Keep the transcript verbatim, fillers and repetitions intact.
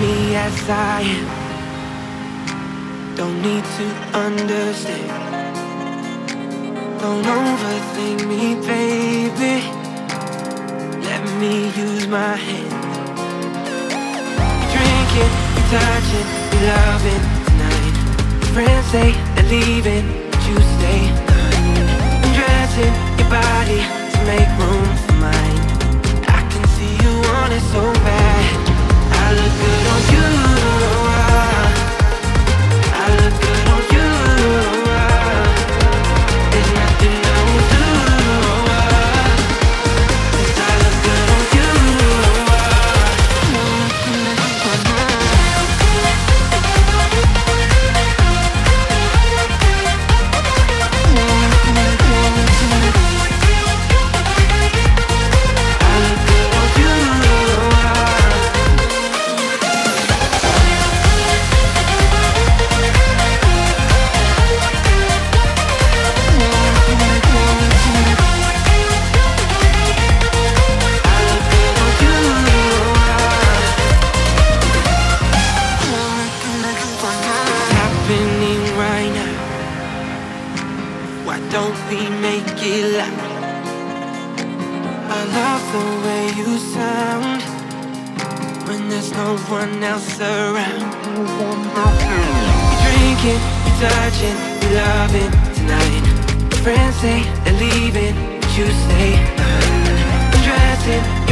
me as I am. Don't need to understand. Don't overthink me, baby. Let me use my hands. You're drinking, you're touching, you're loving tonight. Your friends say they're leaving, but you stay behind. Undressing your body to make room for mine. I can see you want it so bad. I look good on you. I look good on you. There's nothing I won't do. 'Cause I look good on you. Don't we make it loud? I love the way you sound when there's no one else around. You're drinking, you're touching, you're loving tonight. Your friends say they're leaving, but you stay behind. Undressing